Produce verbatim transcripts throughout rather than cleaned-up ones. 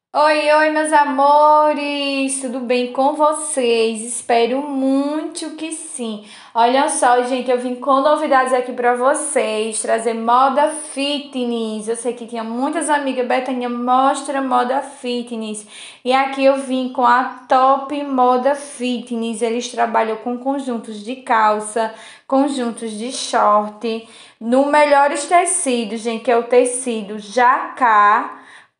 Oi, oi, meus amores! Tudo bem com vocês? Espero muito que sim. Olha só, gente, eu vim com novidades aqui pra vocês, trazer moda fitness. Eu sei que tinha muitas amigas, Betânia, mostra moda fitness. E aqui eu vim com a Top Moda Fitness. Eles trabalham com conjuntos de calça, conjuntos de short, no melhores tecidos, gente, que é o tecido jacá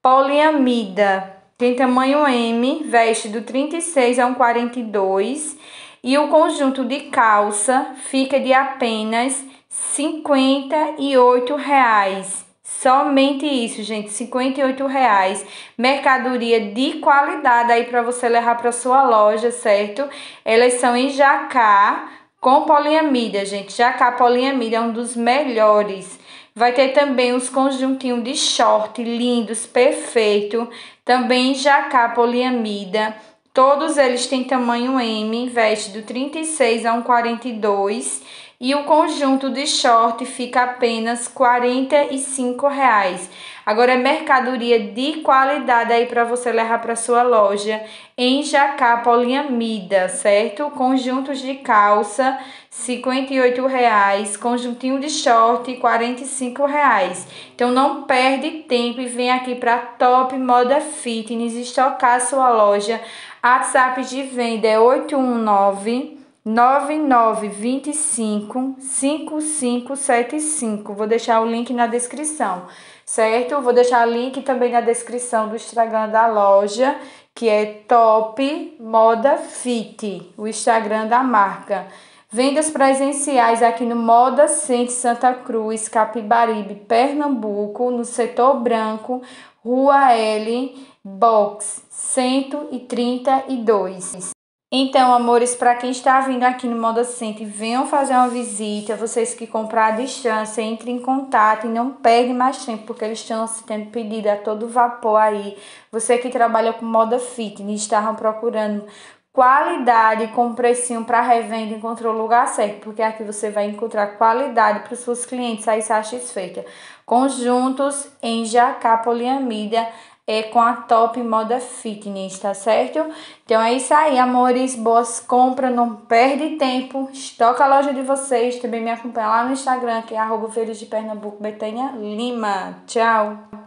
poliamida. Tem tamanho M, veste do trinta e seis ao quarenta e dois. E o conjunto de calça fica de apenas cinquenta e oito reais. Somente isso, gente, cinquenta e oito reais. Mercadoria de qualidade aí para você levar para sua loja, certo? Elas são em jacá com poliamida, gente. Jacá poliamida é um dos melhores. Vai ter também os conjuntinhos de short lindos, perfeito. Também jacá poliamida. Todos eles têm tamanho M, veste do trinta e seis a um quarenta e dois. E o conjunto de short fica apenas quarenta e cinco reais. Agora é mercadoria de qualidade aí para você levar para sua loja em jacá poliamida, certo? Conjuntos de calça, cinquenta e oito reais. Conjuntinho de short, quarenta e cinco reais. Então não perde tempo e vem aqui para Top Moda Fitness estocar a sua loja. WhatsApp de venda é oito um nove, nove nove dois cinco, cinco cinco sete cinco. Vou deixar o link na descrição, certo? Vou deixar o link também na descrição do Instagram da loja, que é Top Moda Fit, o Instagram da marca. Vendas presenciais aqui no Moda Center Santa Cruz, Capibaribe, Pernambuco, no setor branco, Rua L, box cento e trinta e dois. Então, amores, para quem está vindo aqui no Moda Center, venham fazer uma visita. Vocês que comprar à distância, entrem em contato e não peguem mais tempo, porque eles estão tendo pedido a todo vapor aí. Você que trabalha com moda fitness, estavam procurando qualidade com precinho para revenda, encontrou o lugar certo, porque aqui você vai encontrar qualidade para os seus clientes aí satisfeitos. Conjuntos em jacá poliamida é com a Top Moda Fitness, tá certo? Então é isso aí, amores, boas compras, não perde tempo, estoca a loja de vocês, também me acompanha lá no Instagram, que é arroba Feiras de Pernambuco, Betânia Lima. Tchau!